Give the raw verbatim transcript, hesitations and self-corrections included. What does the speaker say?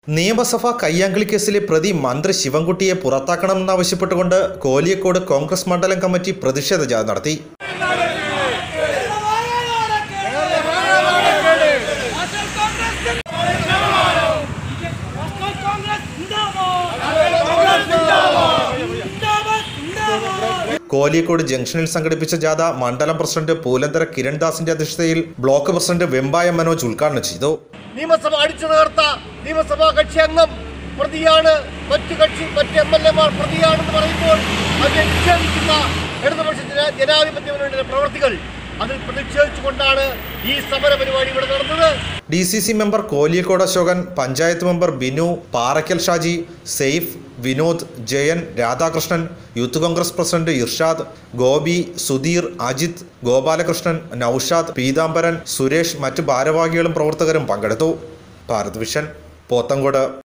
നിയമസഭാ കയ്യാങ്കളി കേസിലെ പ്രതി മന്ത്രി ശിവൻകുട്ടിയെ പുറത്താക്കണമെന്നാവശ്യപ്പെട്ടുകൊണ്ട് കോലിയക്കോട് കോൺഗ്രസ് മണ്ഡലം കമ്മിറ്റി പ്രതിഷേധ ജാഥ നടത്തി. കോലിയക്കോട് ജംഗ്ഷനിൽ സംഘടിപ്പിച്ച ജാഥ മണ്ഡലം പ്രസിഡന്റ് പൂലന്തര കിരൺദാസിന്റെ അധ്യക്ഷതയിൽ ബ്ലോക്ക് പ്രസിഡന്റ് വെമ്പായ മനോജ് ഉദ്ഘാടനം ചെയ്തു. നിയമസഭ അടിച്ചു തകർത്ത നിയമസഭാ കക്ഷി അംഗം പ്രതിയാണ്, മറ്റു കക്ഷി മറ്റ് എം എൽ എമാർ പ്രതിയാണെന്ന് പറയുമ്പോൾ അതിനെ നിഷേധിക്കുന്ന ഇടതുപക്ഷ ജനാധിപത്യ മുന്നണിയുടെ പ്രവർത്തികൾ അതിൽ പ്രതിഷേധിച്ചുകൊണ്ടാണ് ഈ സമര പരിപാടി ഇവിടെ നടന്നത്. D C C member Koliyakode Ashokan, panchayat member Binu, Parakkal Shaji, Saif, Vinod, Jayan, Radhakrishnan, youth Congress president Irshad, Gopi, Sudheer, Ajith, Gopalakrishnan, Naushad, Peethambaran, Suresh, മറ്റ് ഭാരവാഹികളും പ്രവർത്തകരും പങ്കെടുത്തു. ഭാരത് വിഷൻ, പോത്തങ്കോട്.